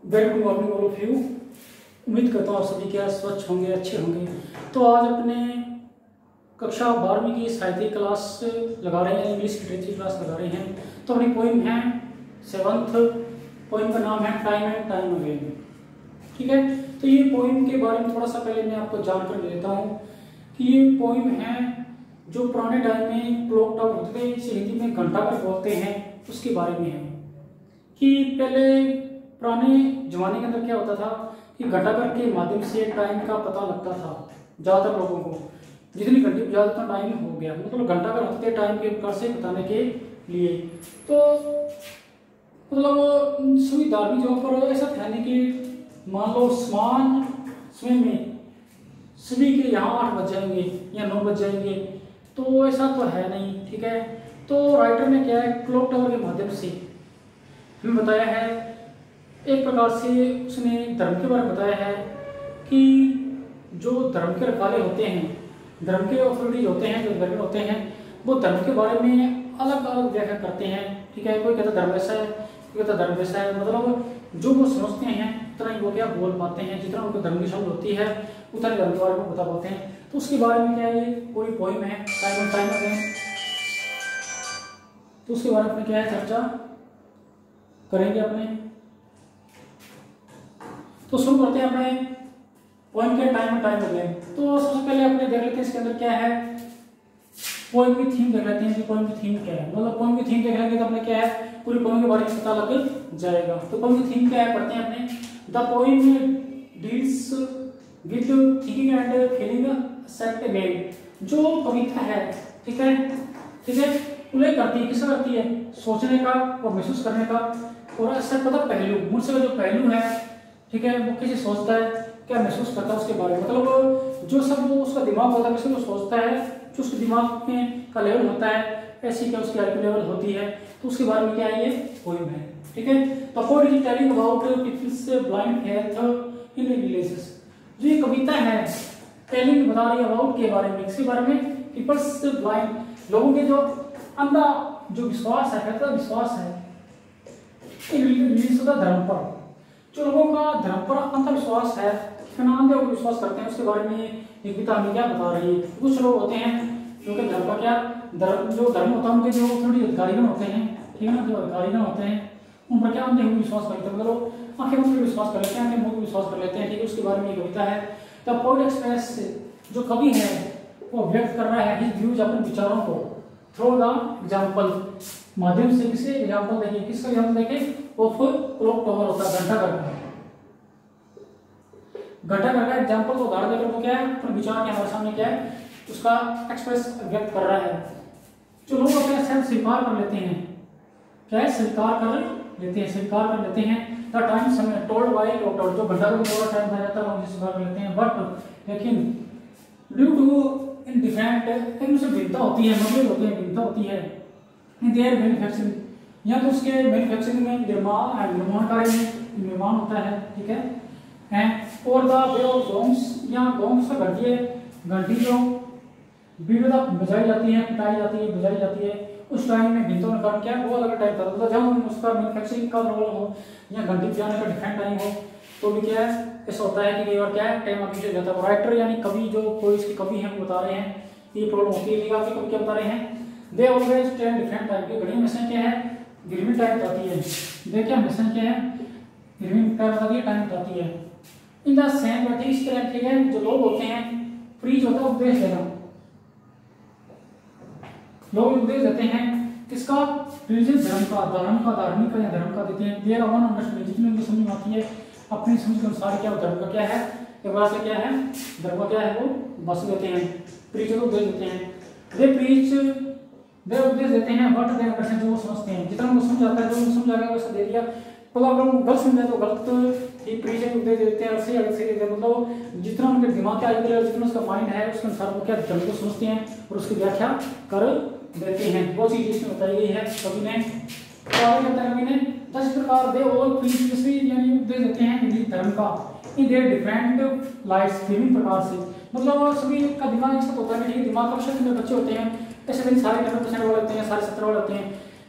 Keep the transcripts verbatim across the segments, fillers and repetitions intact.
Very good morning all of you. उम्मीद करता हूँ आप सभी क्या स्वच्छ होंगे, अच्छे होंगे। तो आज अपने कक्षा बारहवीं की साहित्य क्लास लगा रहे हैं, इंग्लिश लिटरेचर क्लास लगा रहे हैं। तो अपनी पोइम है सेवंथ, पोइम का नाम है टाइम एंड टाइम अगेन। ठीक है, तो ये पोइम के बारे में थोड़ा सा पहले मैं आपको जानकारी दे देता हूँ कि ये पोइम है जो पुराने टाइम में क्लॉक टावर होते थे, इसे हिंदी में घंटा घर बोलते हैं, उसके बारे में है। कि पहले पुराने जमाने के अंदर क्या होता था कि घंटाघर के माध्यम से टाइम का पता लगता था ज़्यादातर लोगों को। जितनी घंटी ज़्यादा उतना टाइम हो गया, मतलब घंटाघर होते थे टाइम के प्रकार से बताने के लिए। तो मतलब सभी धार्मिक जगहों पर ऐसा था नहीं कि मान लो समान समय में सभी के यहाँ आठ बज जाएंगे या नौ बज जाएंगे, तो ऐसा तो है नहीं। ठीक है, तो राइटर ने क्या है क्लॉक टावर के माध्यम से हमें बताया है, एक प्रकार से उसने धर्म के बारे में बताया है कि जो धर्म के रखवाले होते हैं, धर्म के अथॉरिटीज होते हैं, जो धर्म होते हैं, वो धर्म के बारे में अलग अलग व्याख्या करते हैं। ठीक है, कोई कहता धर्म ऐसा है, कोई कहता धर्म वैसा है। मतलब जो वो समझते हैं उतना ही वो क्या बोल पाते हैं, जितना उनको धर्म की समझ होती है उतना धर्म के बारे में बता पाते हैं। तो उसके बारे में क्या है, ये पूरी पोइम है टाइम एंड टाइम अगेन। तो उसके बारे में क्या है चर्चा करेंगे अपने। तो शुरू करते हैं अपने पोइम के टाइम एंड टाइम अगेन। तो सबसे पहले अपने देख लेते हैं इसके अंदर क्या है, पोइम की थीम देख लेते हैं कि पोइम की थीम क्या है। मतलब पोइम की थीम देख लेंगे तो अपने क्या है पूरी पोइम के बारे में पता लग जाएगा। तो पोइम की थीम क्या है पढ़ते हैं अपने। The poem deals with thinking and feeling set again. जो कविता है, ठीक है ठीक है उल्लेख करती है, किसका करती है, सोचने का और महसूस करने का और ऐसा पता पहलू, मुझसे का जो पहलू है, ठीक है, वो कैसे सोचता है, क्या महसूस करता है उसके बारे में। मतलब जो सब वो उसका दिमाग होता है, कैसे वो सोचता है, जो उसके दिमाग में का लेवल होता है, ऐसी क्या उसकी आईक्यू लेवल होती है, तो उसके बारे में क्या है ये पोइम है। ठीक है, तो poem is telling about peoples blind health in villages. जो ये कविता है टेलिंग बता रही है अबाउट के बारे में, किसके बारे में, पीपल्स ब्लाइंड, लोगों के जो अंधा जो विश्वास है, कहता विश्वास है इन विलेजेस का धर्म पर, जो लोगों का धर्म पर अंधविश्वास है, अंधे विश्वास करते हैं, उसके बारे में ये कविता हमें क्या बता रही है। कुछ लोग होते हैं जो कि धर्म का क्या धर्म जो धर्म होता है उनके जो थोड़ी अधिकारीगण होते हैं, ठीक है ना, जो अधिकारीगण होते हैं उन पर क्या अंधे विश्वास करते हैं, मतलब आंखें मुंह पे विश्वास कर लेते हैं, आंखें मुंह पे विश्वास कर लेते हैं। ठीक है, उसके बारे में ये कविता है। द पोएट एक्सप्रेस, जो कवि है वो व्यक्त कर रहा है हिज व्यूज, अपने विचारों को थ्रू द एग्जाम्पल, माध्यम से। किसे एग्जाम्पल देखिए, किसका एग्जाम्पल देखिए, वो क्लॉक टावर होता है, घंटाघर का घंटाघर का एग्जाम्पल को उदाहरण देकर वो क्या है अपने विचार के हमारे सामने क्या है उसका एक्सप्रेस व्यक्त कर रहा है। जो लोग अपने सेल्फ स्वीकार कर लेते हैं, क्या है स्वीकार कर लेते हैं, स्वीकार कर लेते हैं। द टाइम समय टोल्ड बाय क्लॉक टावर, जो घंटाघर में थोड़ा टाइम था जाता है वो स्वीकार कर लेते हैं। बट लेकिन ड्यू टू इन डिफरेंट एक दूसरे भिन्नता होती है, मतलब होती है भिन्नता होती है इन देयर मैन्युफैक्चरिंग, या तो उसके मैन्युफैक्चरिंग में निर्माण निर्माण कार्य में निर्माण होता है, ठीक है हैं। और द वे ऑफ गोंग्स, या गोंग्स का घंटी है, घंटी जो विविधता बजाई जाती है, पिटाई जाती है, बजाई जाती है, उस टाइम में भिन्नों का क्या है वो अलग टाइप का, मतलब जब उसका मैन्युफैक्चरिंग का रोल हो या घंटी बजाने का डिफरेंट टाइम हो तो भी क्या है ऐसा होता है कि कई बार क्या है टाइम आगे चल जाता है। राइटर यानी कवि, जो कोई इसके कवि हैं वो बता रहे हैं ये प्रॉब्लम होती है। आपके कवि क्या बता रहे हैं, they always tell different time की घड़ी हमेशा क्या है गिरवी टाइम बताती है, दे क्या हमेशा क्या है गिरवी टाइम बताती है, टाइम बताती है। इन द सेम बट इस तरह ठीक है जो लोग होते हैं प्रीच होता है उपदेश देना, लोग उपदेश देते हैं किसका, रिलीजियस धर्म का, धर्म का, धार्मिक का या धर्म का देते हैं। देयर वन अंडरस्टैंडिंग, जितनी उनको समझ में आती है अपनी समझ के अनुसार क्या धर्म का क्या है, एक बात से क्या है धर्म का क्या है वो बस देते हैं, प्रीच को उपदेश देते हैं। दे प्रीच वे उपदेश देते हैं बट दे अंडरस्टैंड, जो वो समझते हैं, जितना उनको समझ आता है, जो उनको समझ आ गया वैसा दे दिया। तो अगर उनको गलत समझे तो गलत ही प्रीच को उपदेश देते हैं, सही अलग सही देते हैं। मतलब जितना उनके दिमाग के आगे जितना उसका माइंड है उसके अनुसार वो क्या धर्म को समझते हैं और उसकी व्याख्या कर देते हैं। वो चीज इसमें बताई गई है कवि ने। तो आगे कहता है कवि ने दस प्रकार दे ऑल प्रीच, यानी उपदेश देते हैं हिंदू धर्म का इन देयर डिफरेंट लाइट्स, विभिन्न प्रकार से। मतलब सभी का दिमाग एक साथ होता है, ठीक है, दिमाग का अवश्य में बच्चे होते हैं ऐसे नहीं सारे नब्बे परसेंट वाले होते हैं, सारे सत्तर वाले होते हैं,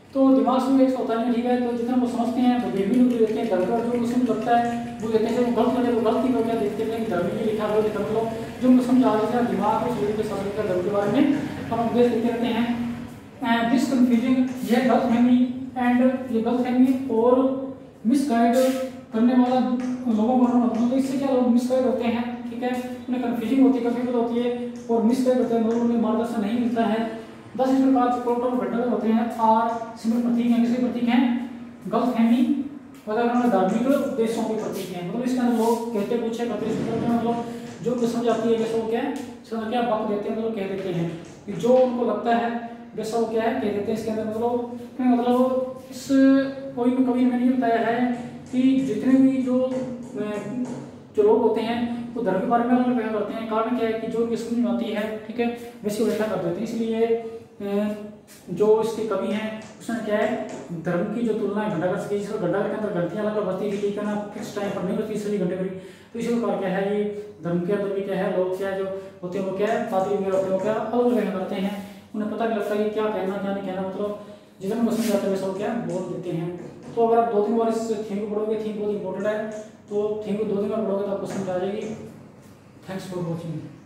तो दिमाग से एक होता है, ठीक है, तो जितना वो समझते हैं वो बेबी लोग देते हैं, धर्म और जो उसमें लगता है वो देते हैं, जो गलत है वो गलती को क्या देखते हैं कि धर्म में लिखा हुआ लिखा, मतलब जो उनको समझ आ जाता है दिमाग और शरीर के शासन का धर्म के बारे में हम उपदेश देते रहते हैं। दिस कंफ्यूजिंग, यह गलतफहमी एंड ये गलतफहमी और मिसगाइड करने वाला लोगों को मतलब इससे क्या लोग मिसगाइड होते हैं, ठीक है, उन्हें कंफ्यूजिंग होती है, कंफ्यूज होती है और मिसगाइड होते हैं, लोगों उन्हें मार्गदर्शन नहीं मिलता है। दस इस प्रकार के टोटल घटक होते हैं आर सिंबल प्रतीक हैं, किसके प्रतीक हैं, गलतफहमी और धार्मिक उद्देश्यों के प्रतीक हैं। मतलब इसके अंदर लोग कहते पूछे करते मतलब जो उनको समझ आती है वैसा वो क्या है, समझ क्या वक्त देते हैं, मतलब कह देते हैं कि जो उनको लगता है वैसा वो क्या है कह देते हैं। इसके अंदर मतलब मतलब इस कोई भी कवि ने नहीं बताया है कि जितने भी जो जो लोग होते हैं वो धर्म के बारे में अलग व्याख्या करते हैं। कारण क्या है कि जो उनकी समझ में आती है, ठीक है, वैसी व्याख्या कर देते हैं। इसलिए जो इसके कवि हैं उसने क्या है धर्म की जो तुलना है घंटाघर से, जिसको घंटाघर के अंदर घंटियां अलग बजती थी, ना किस टाइम पर नहीं बजती, इसलिए घंटे करी, तो इसी प्रकार क्या है ये धर्म के अंदर भी क्या है लोग क्या जो होते हैं वो क्या है पादरी वगैरह होते हैं वो क्या अलग व्याख्या करते हैं, उन्हें पता नहीं लगता कि क्या कहना क्या नहीं कहना, मतलब जितना को समझ आता है वैसा वो क्या बोल देते हैं। तो अगर आप दो तीन बार इस थीम को पढ़ोगे, थीम बहुत इंपॉर्टेंट है, तो थीम को दो तीन बार पढ़ोगे तो आपको समझ आ जाएगी। Thanks for watching.